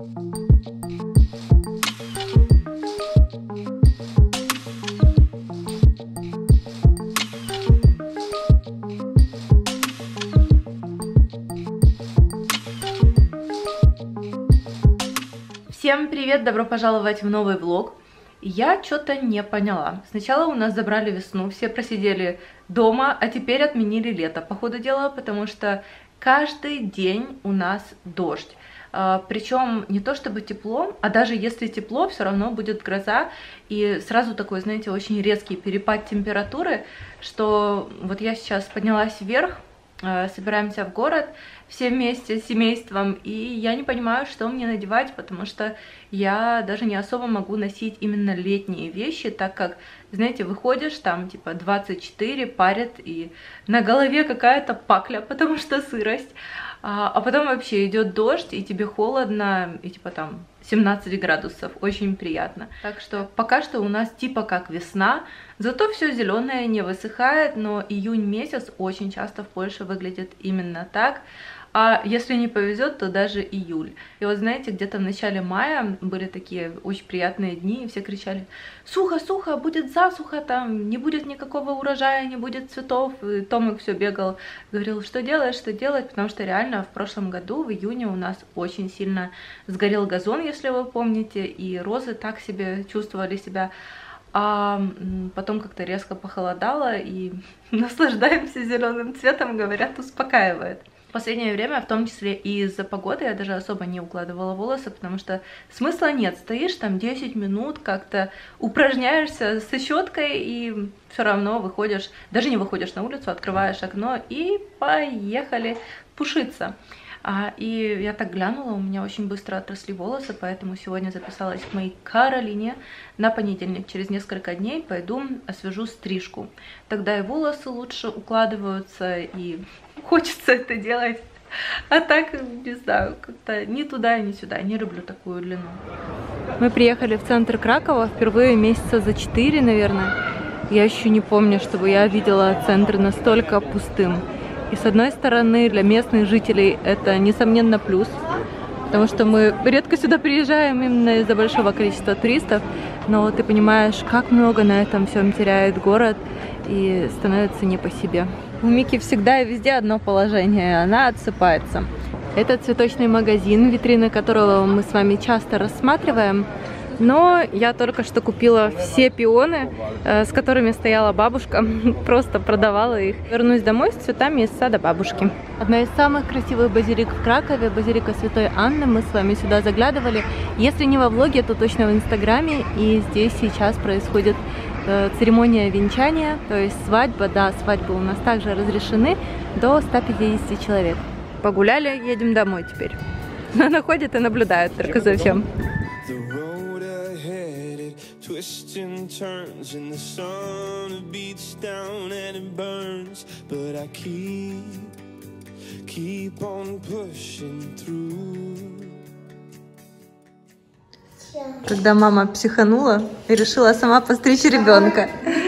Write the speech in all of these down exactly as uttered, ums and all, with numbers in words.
Всем привет! Добро пожаловать в новый влог. Я что-то не поняла. Сначала у нас забрали весну, все просидели дома, а теперь отменили лето, по ходу дела, потому что каждый день у нас дождь. Причем не то чтобы тепло, а даже если тепло, все равно будет гроза. И сразу такой, знаете, очень резкий перепад температуры, что вот я сейчас поднялась вверх, собираемся в город все вместе с семейством, и я не понимаю, что мне надевать, потому что я даже не особо могу носить именно летние вещи, так как, знаете, выходишь, там типа двадцать четыре, парит, и на голове какая-то пакля, потому что сырость, а, а потом вообще идет дождь, и тебе холодно, и типа там семнадцать градусов, очень приятно. Так что пока что у нас типа как весна, зато все зеленое не высыхает, но июнь месяц очень часто в Польше выглядит именно так. А если не повезет, то даже июль. И вот знаете, где-то в начале мая были такие очень приятные дни, и все кричали: сухо, сухо, будет засуха, там не будет никакого урожая, не будет цветов. И Томик все бегал, говорил, что делать, что делать, потому что реально в прошлом году, в июне, у нас очень сильно сгорел газон, если вы помните, и розы так себе чувствовали себя. А потом как-то резко похолодало, и наслаждаемся зеленым цветом, говорят, успокаивает. В последнее время, в том числе и из-за погоды, я даже особо не укладывала волосы, потому что смысла нет. Стоишь там десять минут, как-то упражняешься со щеткой, и все равно выходишь, даже не выходишь на улицу, открываешь окно и поехали пушиться. А, и я так глянула, у меня очень быстро отросли волосы, поэтому сегодня записалась к моей Каролине на понедельник. Через несколько дней пойду освежу стрижку. Тогда и волосы лучше укладываются, и хочется это делать. А так, не знаю, как-то ни туда, ни сюда. Не люблю такую длину. Мы приехали в центр Кракова впервые месяца за четыре, наверное. Я еще не помню, чтобы я видела центр настолько пустым. И с одной стороны, для местных жителей это, несомненно, плюс, потому что мы редко сюда приезжаем именно из-за большого количества туристов, но ты понимаешь, как много на этом всем теряет город, и становится не по себе. У Мики всегда и везде одно положение, она отсыпается. Это цветочный магазин, витрины которого мы с вами часто рассматриваем. Но я только что купила все пионы, с которыми стояла бабушка, просто продавала их. Вернусь домой с цветами из сада бабушки. Одна из самых красивых базилик в Кракове, базилика Святой Анны. Мы с вами сюда заглядывали. Если не во влоге, то точно в Инстаграме. И здесь сейчас происходит церемония венчания, то есть свадьба. Да, свадьбы у нас также разрешены до ста пятидесяти человек. Погуляли, едем домой теперь. Она ходит и наблюдает только за всем. Twists and turns and the sun beats down and it burns, but I keep, keep on pushing through. Когда мама психанула и решила сама постричь ребенка.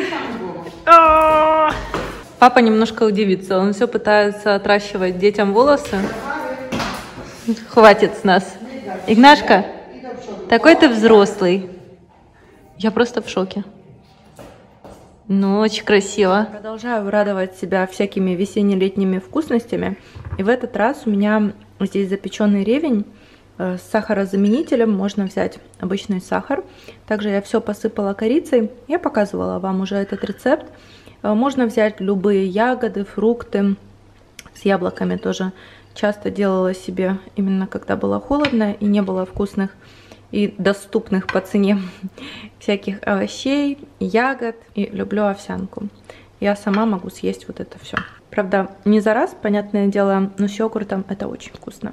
Папа немножко удивится, он все пытается отращивать детям волосы. Хватит с нас. Игнашка, такой ты взрослый. Я просто в шоке. Ну, очень красиво. Продолжаю радовать себя всякими весенне-летними вкусностями. И в этот раз у меня здесь запеченный ревень с сахарозаменителем. Можно взять обычный сахар. Также я все посыпала корицей. Я показывала вам уже этот рецепт. Можно взять любые ягоды, фрукты. С яблоками тоже часто делала себе, именно когда было холодно и не было вкусных и доступных по цене всяких овощей, ягод. И люблю овсянку. Я сама могу съесть вот это все. Правда, не за раз, понятное дело, но с йогуртом это очень вкусно.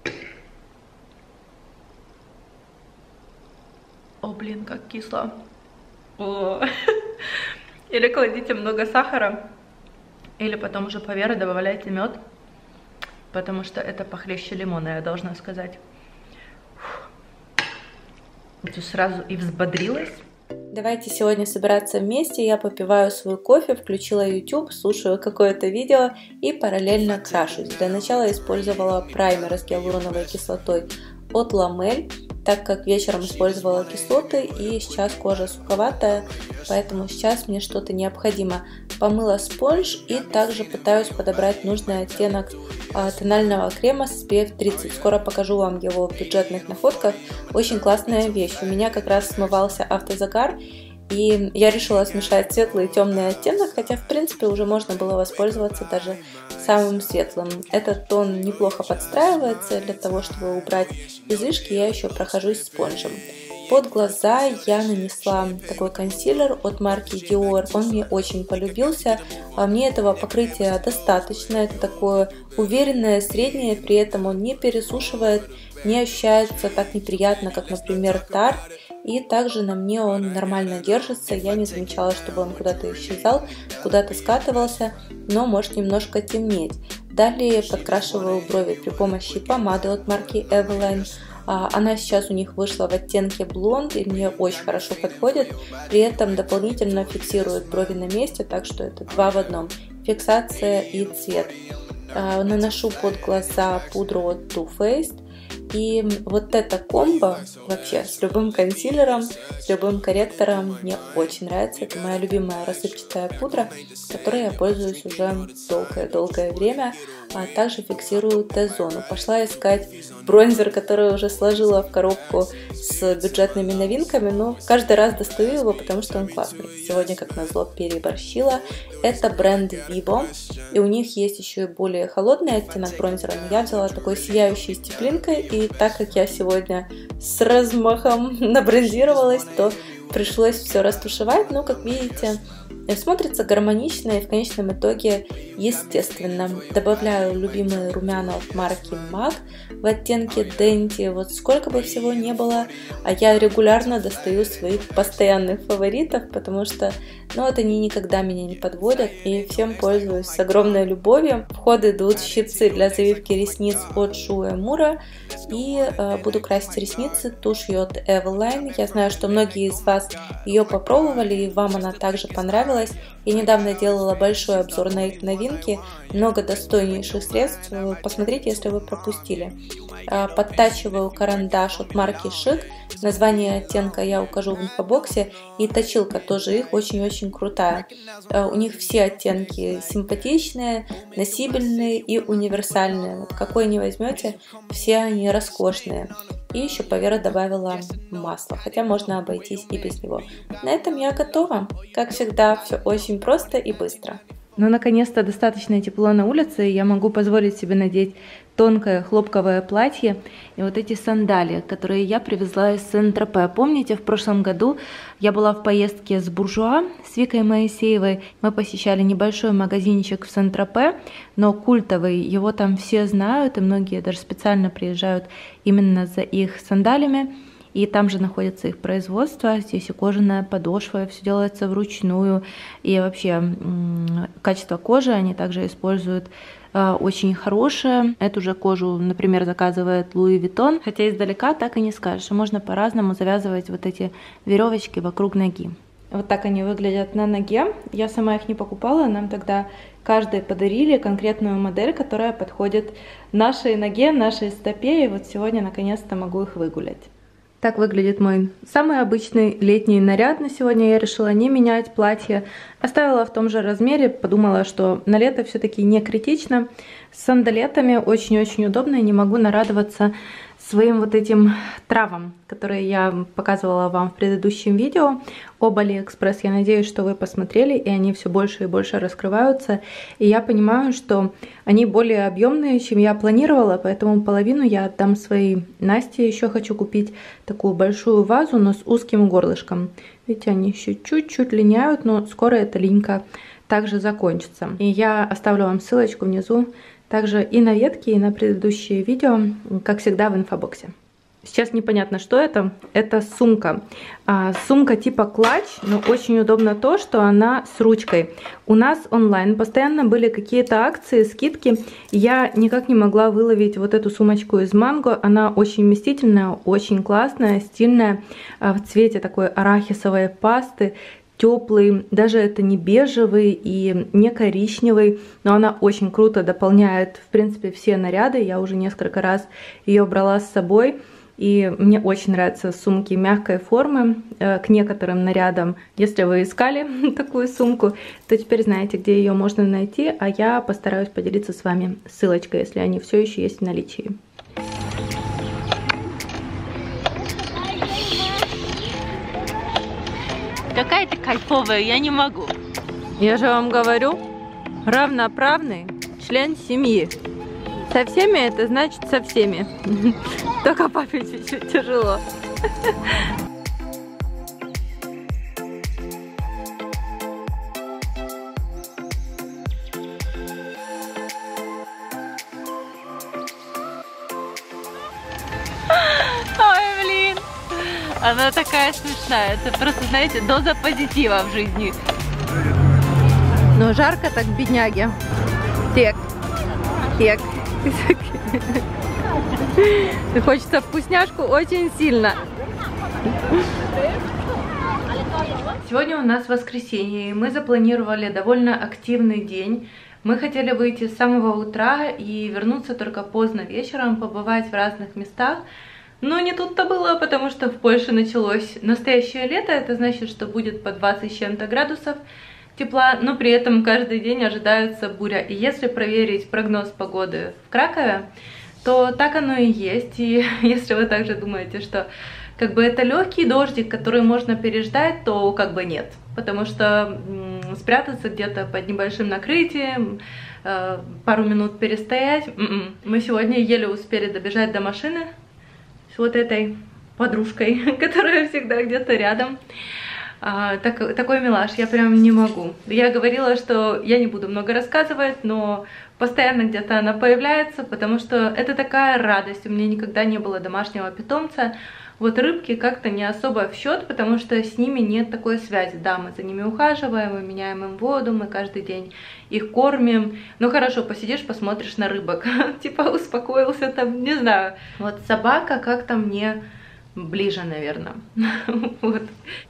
О, блин, как кисло. О. Или кладите много сахара, или потом уже поверх добавляйте мед, потому что это похлеще лимона, я должна сказать. Тут сразу и взбодрилась. Давайте сегодня собираться вместе. Я попиваю свой кофе, включила YouTube, слушаю какое-то видео и параллельно крашусь. Для начала использовала праймер с гиалуроновой кислотой от Ламель, так как вечером использовала кислоты и сейчас кожа суховатая, поэтому сейчас мне что-то необходимо. Помыла спонж и также пытаюсь подобрать нужный оттенок тонального крема с эс пи эф тридцать. Скоро покажу вам его в бюджетных находках. Очень классная вещь. У меня как раз смывался автозагар, и я решила смешать светлый и темный оттенок, хотя в принципе уже можно было воспользоваться даже самым светлым. Этот тон неплохо подстраивается. Для того, чтобы убрать излишки, я еще прохожусь спонжем. Под глаза я нанесла такой консилер от марки Dior. Он мне очень полюбился. Мне этого покрытия достаточно. Это такое уверенное, среднее, при этом он не пересушивает, не ощущается так неприятно, как, например, Tarte. И также на мне он нормально держится. Я не замечала, чтобы он куда-то исчезал, куда-то скатывался, но может немножко темнеть. Далее подкрашиваю брови при помощи помады от марки Eveline. Она сейчас у них вышла в оттенке блонд и мне очень хорошо подходит. При этом дополнительно фиксирует брови на месте, так что это два в одном. Фиксация и цвет. Наношу под глаза пудру от Too Faced. И вот это комбо вообще с любым консилером, с любым корректором мне очень нравится. Это моя любимая рассыпчатая пудра, которой я пользуюсь уже долгое-долгое время. А также фиксирую Т-зону. Пошла искать бронзер, который уже сложила в коробку с бюджетными новинками, но каждый раз достаю его, потому что он классный. Сегодня, как назло, переборщила. Это бренд Vivo, и у них есть еще и более холодный оттенок бронзера, но я взяла такой сияющий с теплинкой, и так как я сегодня с размахом набронзировалась, то пришлось все растушевать, но, как видите, смотрится гармонично и в конечном итоге естественно. Добавляю любимые румяна от марки мак в оттенке Dainty. Вот сколько бы всего не было, а я регулярно достаю своих постоянных фаворитов, потому что, ну, вот они никогда меня не подводят, и всем пользуюсь с огромной любовью. В ход идут щипцы для завивки ресниц от Shu Uemura, и э, буду красить ресницы тушью от Eveline. Я знаю, что многие из вас ее попробовали, и вам она также понравилась. Я недавно делала большой обзор на их новинки, много достойнейших средств, посмотрите, если вы пропустили. Подтачиваю карандаш от марки Chic, название оттенка я укажу в инфобоксе, и точилка тоже их очень-очень крутая. У них все оттенки симпатичные, носибельные и универсальные. Вот какой не возьмете, все они роскошные. И еще поверх добавила масло, хотя можно обойтись и без него. На этом я готова. Как всегда, все очень просто и быстро. Но наконец-то достаточно тепло на улице, и я могу позволить себе надеть тонкое хлопковое платье и вот эти сандалии, которые я привезла из Сен-Тропе. Помните, в прошлом году я была в поездке с Буржуа, с Викой Моисеевой. Мы посещали небольшой магазинчик в Сен-Тропе, но культовый, его там все знают, и многие даже специально приезжают именно за их сандалиями. И там же находится их производство, здесь и кожаная подошва, все делается вручную. И вообще качество кожи они также используют очень хорошее. Эту же кожу, например, заказывает Луи Виттон, хотя издалека так и не скажешь. Можно по-разному завязывать вот эти веревочки вокруг ноги. Вот так они выглядят на ноге. Я сама их не покупала, нам тогда каждой подарили конкретную модель, которая подходит нашей ноге, нашей стопе. И вот сегодня наконец-то могу их выгулять. Так выглядит мой самый обычный летний наряд на сегодня. Я решила не менять платье, оставила в том же размере, подумала, что на лето все-таки не критично. С сандалетами очень-очень удобно, и не могу нарадоваться своим вот этим травам, которые я показывала вам в предыдущем видео об Алиэкспресс. Я надеюсь, что вы посмотрели, и они все больше и больше раскрываются. И я понимаю, что они более объемные, чем я планировала, поэтому половину я отдам своей Насте. Еще хочу купить такую большую вазу, но с узким горлышком. Видите, они еще чуть-чуть линяют, но скоро эта линька также закончится. И я оставлю вам ссылочку внизу также и на ветки, и на предыдущие видео, как всегда, в инфобоксе. Сейчас непонятно, что это. Это сумка. А, сумка типа клатч, но очень удобно то, что она с ручкой. У нас онлайн постоянно были какие-то акции, скидки. Я никак не могла выловить вот эту сумочку из Манго. Она очень вместительная, очень классная, стильная, в цвете такой арахисовой пасты. Теплый, даже это не бежевый и не коричневый, но она очень круто дополняет, в принципе, все наряды. Я уже несколько раз ее брала с собой. И мне очень нравятся сумки мягкой формы э, к некоторым нарядам. Если вы искали такую сумку, то теперь знаете, где ее можно найти, а я постараюсь поделиться с вами ссылочкой, если они все еще есть в наличии. Какая ты кайфовая, я не могу. Я же вам говорю, равноправный член семьи. Со всеми это значит со всеми. Только папе чуть-чуть тяжело. Ой, блин. Она такая смешная. Это просто, знаете, доза позитива в жизни. Но жарко так, бедняги. Так, так. И хочется вкусняшку очень сильно. Сегодня у нас воскресенье, и мы запланировали довольно активный день. Мы хотели выйти с самого утра и вернуться только поздно вечером, побывать в разных местах. Но не тут-то было, потому что в Польше началось настоящее лето. Это значит, что будет по двадцать с чем-то градусов тепла, но при этом каждый день ожидается буря. И если проверить прогноз погоды в Кракове, то так оно и есть. И если вы также думаете, что как бы это легкий дождик, который можно переждать, то как бы нет. Потому что м, спрятаться где-то под небольшим накрытием, э, пару минут перестоять. М-м. Мы сегодня еле успели добежать до машины с вот этой подружкой, которая всегда где-то рядом. А, так, такой милаш, я прям не могу. Я говорила, что я не буду много рассказывать, но постоянно где-то она появляется, потому что это такая радость. У меня никогда не было домашнего питомца. Вот рыбки как-то не особо в счет, потому что с ними нет такой связи. Да, мы за ними ухаживаем, мы меняем им воду, мы каждый день их кормим. Ну хорошо, посидишь, посмотришь на рыбок. Типа успокоился там, не знаю. Вот собака как-то мне ближе, наверное. Вот.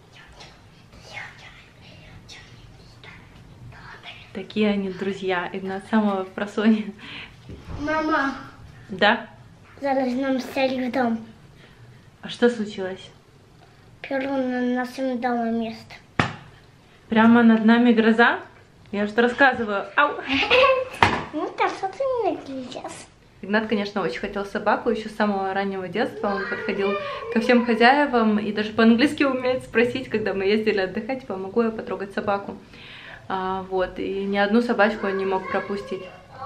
Такие они друзья, Игнат, самого просонья. Мама. Да? Зараз нам стали в дом. А что случилось? Перу на нашем доме место. Прямо над нами гроза? Я что рассказываю. Ау! Ну так, что ты меня глядишь? Игнат, конечно, очень хотел собаку еще с самого раннего детства. Он подходил ко всем хозяевам и даже по-английски умеет спросить, когда мы ездили отдыхать, помогу я потрогать собаку. А, вот, и ни одну собачку он не мог пропустить.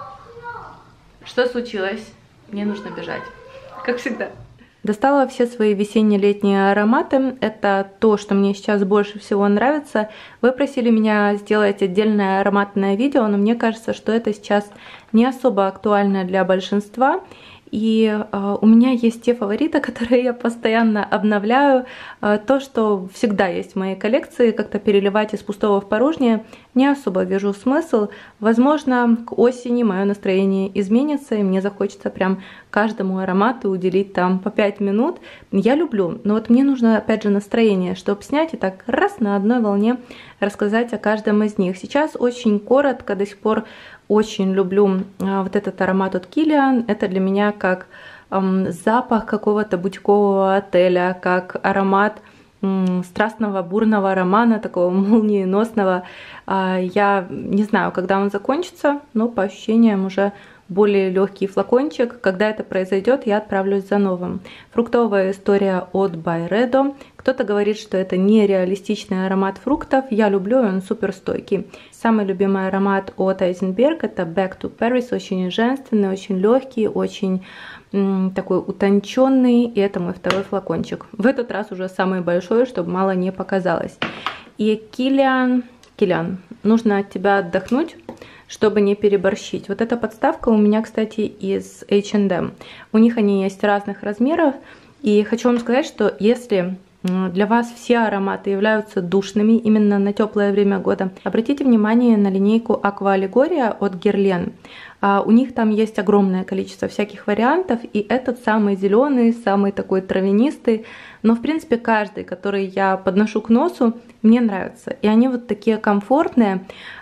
Что случилось? Мне нужно бежать, как всегда. Достала все свои весенне-летние ароматы. Это то, что мне сейчас больше всего нравится. Вы просили меня сделать отдельное ароматное видео, но мне кажется, что это сейчас не особо актуально для большинства. И э, у меня есть те фавориты, которые я постоянно обновляю. Э, то, что всегда есть в моей коллекции, как-то переливать из пустого в порожнее, не особо вижу смысл. Возможно, к осени мое настроение изменится, и мне захочется прям каждому аромату уделить там по пять минут. Я люблю, но вот мне нужно опять же настроение, чтобы снять и так раз на одной волне рассказать о каждом из них. Сейчас очень коротко, до сих пор очень люблю а, вот этот аромат от Kilian. Это для меня как эм, запах какого-то бутикового отеля, как аромат эм, страстного бурного романа, такого молниеносного. А, я не знаю, когда он закончится, но по ощущениям уже более легкий флакончик. Когда это произойдет, я отправлюсь за новым. Фруктовая история от Byredo. Кто-то говорит, что это нереалистичный аромат фруктов. Я люблю, он супер стойкий. Самый любимый аромат от Eisenberg это Back to Paris. Очень женственный, очень легкий, очень м, такой утонченный. И это мой второй флакончик. В этот раз уже самый большой, чтобы мало не показалось. И Kilian, Kilian, нужно от тебя отдохнуть, чтобы не переборщить. Вот эта подставка у меня, кстати, из эйч энд эм. У них они есть разных размеров. И хочу вам сказать, что если для вас все ароматы являются душными именно на теплое время года, обратите внимание на линейку Aqua Allegoria от Guerlain. У них там есть огромное количество всяких вариантов, и этот самый зеленый, самый такой травянистый. Но в принципе каждый, который я подношу к носу, мне нравится. И они вот такие комфортные.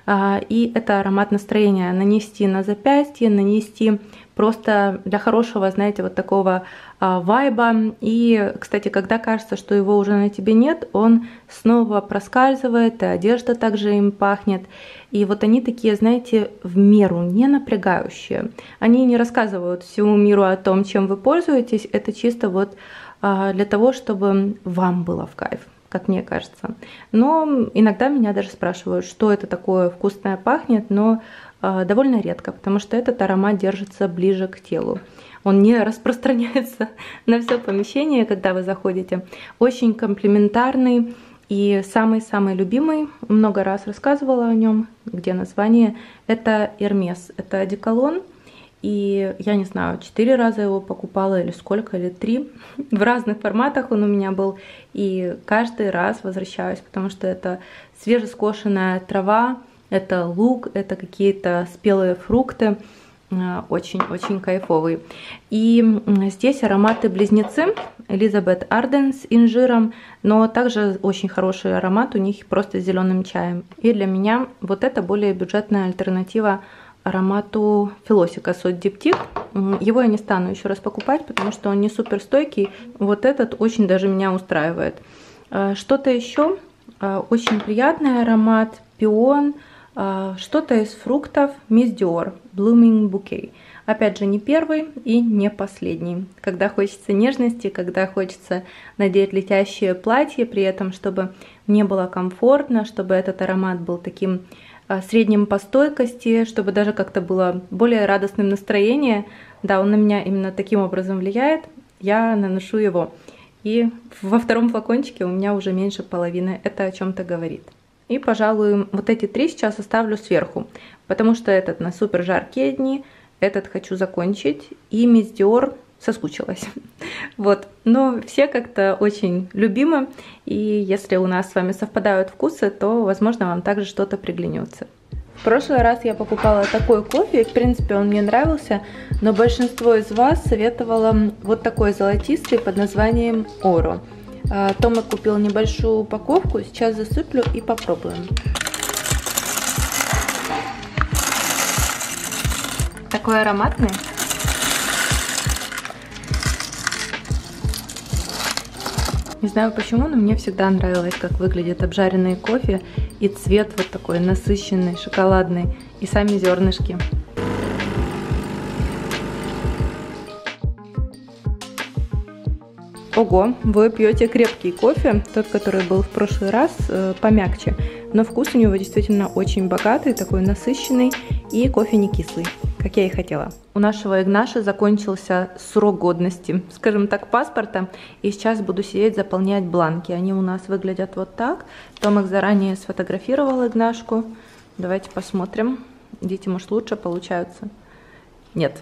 И это аромат настроения. Нанести на запястье, нанести просто для хорошего, знаете, вот такого вайба. И, кстати, когда кажется, что его уже на тебе нет, он снова проскальзывает, и одежда также им пахнет. И вот они такие, знаете, в меру не напрягающие. Они не рассказывают всему миру о том, чем вы пользуетесь. Это чисто вот для того, чтобы вам было в кайф, как мне кажется. Но иногда меня даже спрашивают, что это такое вкусное пахнет, но э, довольно редко, потому что этот аромат держится ближе к телу. Он не распространяется на все помещение, когда вы заходите. Очень комплементарный и самый-самый любимый, много раз рассказывала о нем, где название, это Hermes. Это одеколон. И я не знаю, четыре раза его покупала или сколько, или три. В разных форматах он у меня был. И каждый раз возвращаюсь, потому что это свежескошенная трава, это лук, это какие-то спелые фрукты. Очень-очень кайфовый. И здесь ароматы близнецы. Elizabeth Arden с инжиром. Но также очень хороший аромат у них просто с зеленым чаем. И для меня вот это более бюджетная альтернатива аромату Philosophica Sod Diptyque. Его я не стану еще раз покупать, потому что он не супер стойкий. Вот этот очень даже меня устраивает. Что-то еще очень приятный аромат, пион, что-то из фруктов Miss Dior Blooming Bouquet. Опять же, не первый и не последний. Когда хочется нежности, когда хочется надеть летящее платье, при этом, чтобы мне было комфортно, чтобы этот аромат был таким средним по стойкости, чтобы даже как-то было более радостным настроение. Да, он на меня именно таким образом влияет. Я наношу его. И во втором флакончике у меня уже меньше половины. Это о чем-то говорит. И, пожалуй, вот эти три сейчас оставлю сверху, потому что этот на супер жаркие дни, этот хочу закончить, и Miss Dior соскучилась. Вот, но все как-то очень любимы, и если у нас с вами совпадают вкусы, то, возможно, вам также что-то приглянется. В прошлый раз я покупала такой кофе, и, в принципе, он мне нравился, но большинство из вас советовало вот такой золотистый под названием Oro. Тома купил небольшую упаковку, сейчас засыплю и попробуем. Такой ароматный. Не знаю почему, но мне всегда нравилось, как выглядит обжаренный кофе и цвет вот такой насыщенный, шоколадный, и сами зернышки. Ого, вы пьете крепкий кофе, тот, который был в прошлый раз, э, помягче, но вкус у него действительно очень богатый, такой насыщенный, и кофе не кислый, как я и хотела. У нашего Игнаша закончился срок годности, скажем так, паспорта, и сейчас буду сидеть заполнять бланки. Они у нас выглядят вот так. Томик заранее сфотографировал Игнашку. Давайте посмотрим. Дети, может, лучше получаются? Нет.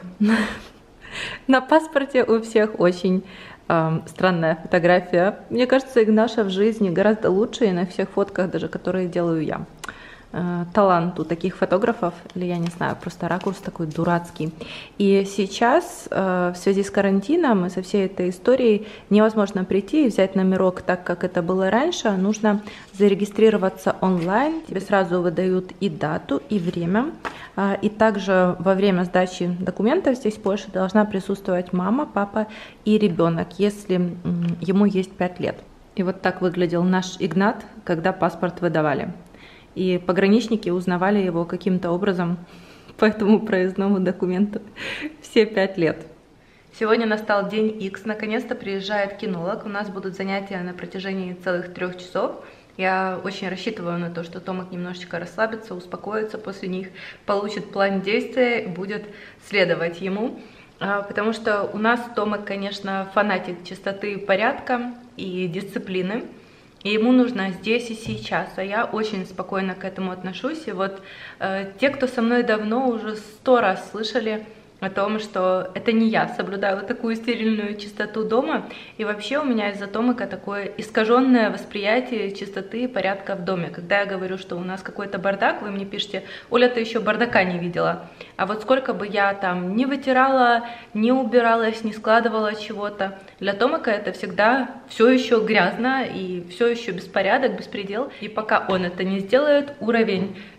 На паспорте у всех очень странная фотография. Мне кажется, Игнаша в жизни гораздо лучше, и на всех фотках, даже которые делаю я. Талант у таких фотографов, или я не знаю, просто ракурс такой дурацкий. И сейчас в связи с карантином и со всей этой историей невозможно прийти и взять номерок так, как это было раньше. Нужно зарегистрироваться онлайн. Тебе сразу выдают и дату, и время. И также во время сдачи документов здесь в Польше должна присутствовать мама, папа и ребенок, если ему есть пять лет. И вот так выглядел наш Игнат, когда паспорт выдавали. И пограничники узнавали его каким-то образом по этому проездному документу все пять лет. Сегодня настал день Икс, наконец-то приезжает кинолог. У нас будут занятия на протяжении целых трех часов. Я очень рассчитываю на то, что Томик немножечко расслабится, успокоится после них, получит план действия и будет следовать ему. Потому что у нас Томик, конечно, фанатик чистоты, порядка и дисциплины. И ему нужно здесь и сейчас, а я очень спокойно к этому отношусь. И вот э, те, кто со мной давно, уже сто раз слышали о том, что это не я соблюдаю вот такую стерильную чистоту дома. И вообще у меня из-за Томика такое искаженное восприятие чистоты и порядка в доме. Когда я говорю, что у нас какой-то бардак, вы мне пишете: Оля, ты еще бардака не видела. А вот сколько бы я там не вытирала, не убиралась, не складывала чего-то, для Томика это всегда все еще грязно и все еще беспорядок, беспредел. И пока он это не сделает, уровень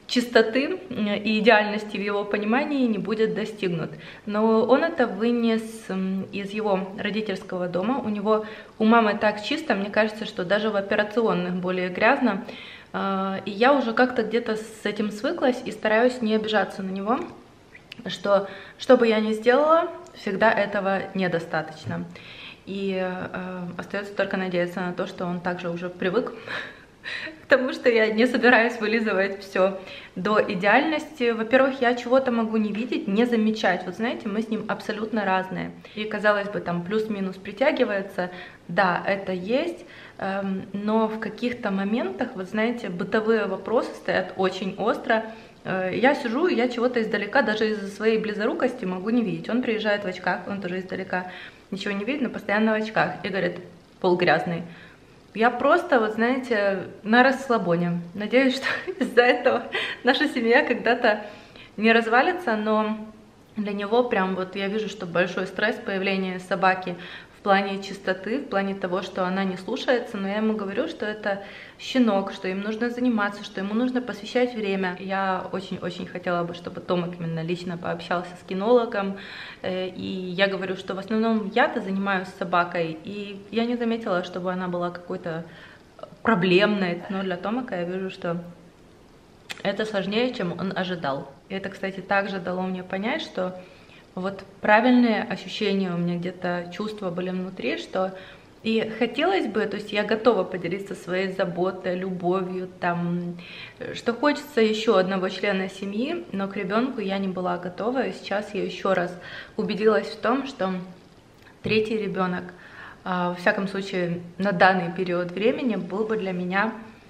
чистоты и идеальности в его понимании не будет достигнут. Но он это вынес из его родительского дома. У него, у мамы так чисто, мне кажется, что даже в операционных более грязно. И я уже как-то где-то с этим свыклась и стараюсь не обижаться на него, что что бы я ни сделала, всегда этого недостаточно. И э, остается только надеяться на то, что он также уже привык к тому, что я не собираюсь вылизывать все до идеальности. Во-первых, я чего-то могу не видеть, не замечать. Вот знаете, мы с ним абсолютно разные. И, казалось бы, там плюс-минус притягивается. Да, это есть, эм, но в каких-то моментах, вот знаете, бытовые вопросы стоят очень остро. Э, я сижу, и я чего-то издалека, даже из-за своей близорукости могу не видеть. Он приезжает в очках, он тоже издалека ничего не видит, но постоянно в очках. И говорит, пол грязный. Я просто, вот знаете, на расслабоне. Надеюсь, что из-за этого наша семья когда-то не развалится, но для него прям вот я вижу, что большой стресс появления собаки в плане чистоты, в плане того, что она не слушается, но я ему говорю, что это щенок, что им нужно заниматься, что ему нужно посвящать время. Я очень-очень хотела бы, чтобы Томик именно лично пообщался с кинологом, и я говорю, что в основном я-то занимаюсь собакой, и я не заметила, чтобы она была какой-то проблемной, но для Томика я вижу, что это сложнее, чем он ожидал. И это, кстати, также дало мне понять, что вот правильные ощущения у меня где-то, чувства были внутри, что и хотелось бы, то есть я готова поделиться своей заботой, любовью, там, что хочется еще одного члена семьи, но к ребенку я не была готова, и сейчас я еще раз убедилась в том, что третий ребенок, во всяком случае, на данный период времени был бы для меня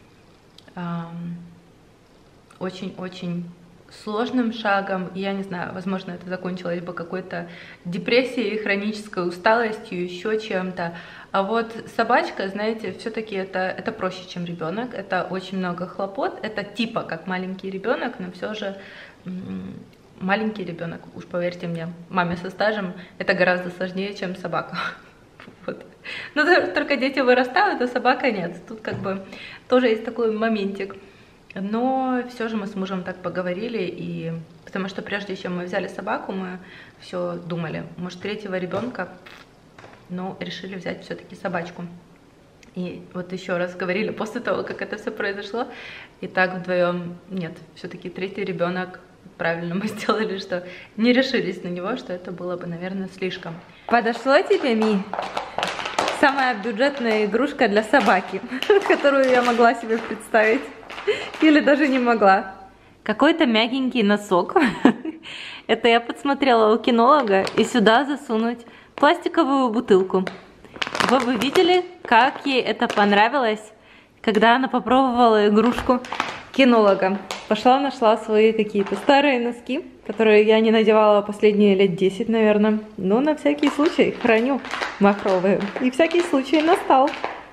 очень-очень сложным шагом, и я не знаю, возможно, это закончилось бы какой-то депрессией, хронической усталостью, еще чем-то. А вот собачка, знаете, все-таки это, это проще, чем ребенок, это очень много хлопот, это типа как маленький ребенок, но все же маленький ребенок, уж поверьте мне, маме со стажем, это гораздо сложнее, чем собака. Вот. Но только дети вырастают, а собака нет. Тут как бы тоже есть такой моментик. Но все же мы с мужем так поговорили, и потому что прежде чем мы взяли собаку, мы все думали, может, третьего ребенка, но решили взять все-таки собачку. И вот еще раз говорили после того, как это все произошло, и так вдвоем, нет, все-таки третий ребенок, правильно мы сделали, что не решились на него, что это было бы, наверное, слишком. Подошло тебе, Ми? Самая бюджетная игрушка для собаки, которую я могла себе представить. Или даже не могла. Какой-то мягенький носок. Это я подсмотрела у кинолога. И сюда засунуть пластиковую бутылку. Вы бы видели, как ей это понравилось, когда она попробовала игрушку кинолога. Пошла, нашла свои какие-то старые носки, которые я не надевала последние лет десять, наверное. Но на всякий случай храню махровые. И всякий случай настал.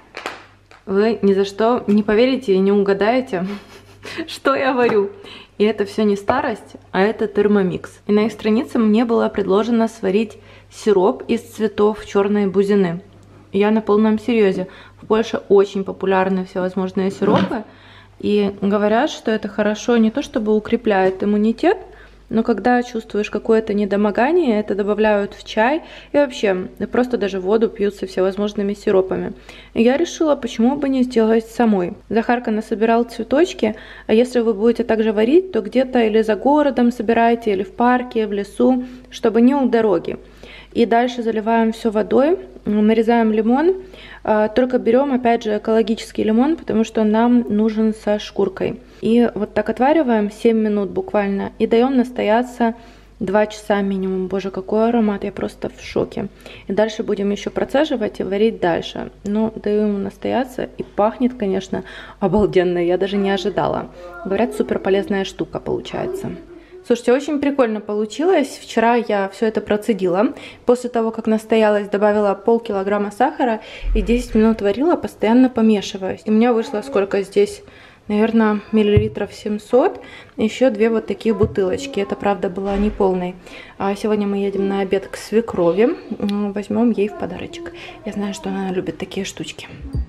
Вы ни за что не поверите и не угадаете, что я варю. И это все не старость, а это термомикс. И на их странице мне было предложено сварить сироп из цветов черной бузины. Я на полном серьезе. В Польше очень популярны всевозможные сиропы. И говорят, что это хорошо не то чтобы укрепляет иммунитет, но когда чувствуешь какое-то недомогание, это добавляют в чай и вообще просто даже воду пьют со всевозможными сиропами. И я решила, почему бы не сделать самой. Захарка насобирал цветочки, а если вы будете также варить, то где-то или за городом собирайте, или в парке, в лесу, чтобы не у дороги. И дальше заливаем все водой, нарезаем лимон, только берем опять же экологический лимон, потому что нам нужен со шкуркой. И вот так отвариваем семь минут буквально и даем настояться два часа минимум. Боже, какой аромат, я просто в шоке. И дальше будем еще процеживать и варить дальше. Но даю ему настояться, и пахнет, конечно, обалденно, я даже не ожидала. Говорят, супер полезная штука получается. Слушайте, очень прикольно получилось. Вчера я все это процедила. После того, как настоялась, добавила полкилограмма сахара и десять минут варила, постоянно помешивая. И у меня вышло сколько здесь? Наверное, миллилитров семьсот. Еще две вот такие бутылочки. Это, правда, была не полной. А сегодня мы едем на обед к свекрови. Возьмем ей в подарочек. Я знаю, что она любит такие штучки.